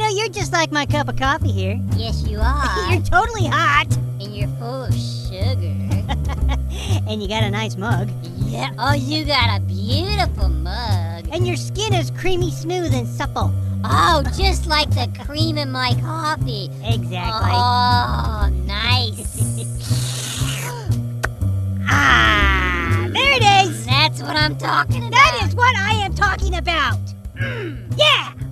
know, you're just like my cup of coffee here. Yes, you are. You're totally hot. And you're full of sugar. And you got a nice mug. Yeah. Oh, you got a beautiful mug. And your skin is creamy smooth and supple. Oh, just like the cream in my coffee. Exactly. Oh, nice. There it is. That's what I'm talking about. That is what I am talking about. Yeah.